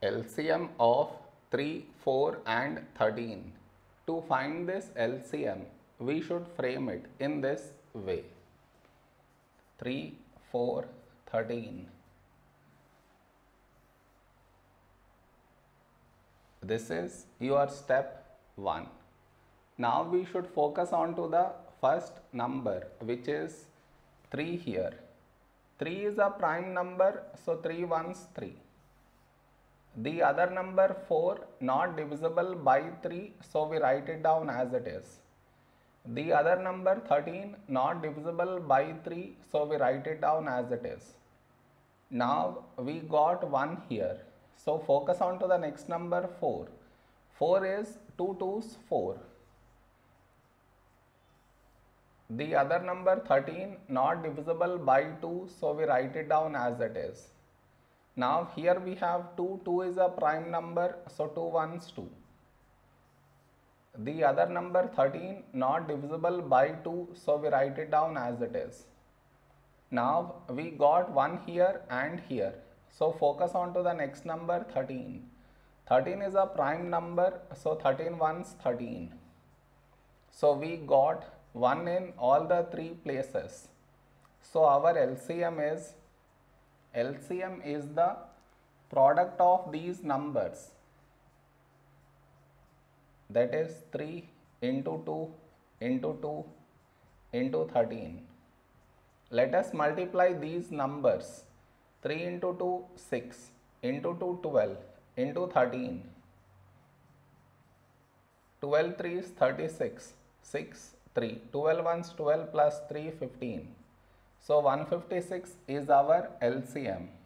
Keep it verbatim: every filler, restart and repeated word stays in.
L C M of three, four and thirteen. To find this L C M, we should frame it in this way. three, four, thirteen. This is your step one. Now we should focus on to the first number, which is three here. three is a prime number, so three ones three. The other number four not divisible by three, so we write it down as it is. The other number thirteen not divisible by three, so we write it down as it is. Now we got one here, so focus on to the next number four. four is two twos four. The other number thirteen not divisible by two, so we write it down as it is. Now here we have two, two is a prime number, so two ones two. The other number thirteen not divisible by two, so we write it down as it is. Now we got one here and here, so focus on to the next number thirteen. thirteen is a prime number, so thirteen ones thirteen. So we got one in all the three places. So our L C M is L C M is the product of these numbers, that is three into two into two into thirteen. Let us multiply these numbers. three into two, six, into two, twelve, into thirteen. twelve threes, thirty-six, six, three. twelve ones, twelve plus three, fifteen. So one hundred fifty-six is our L C M.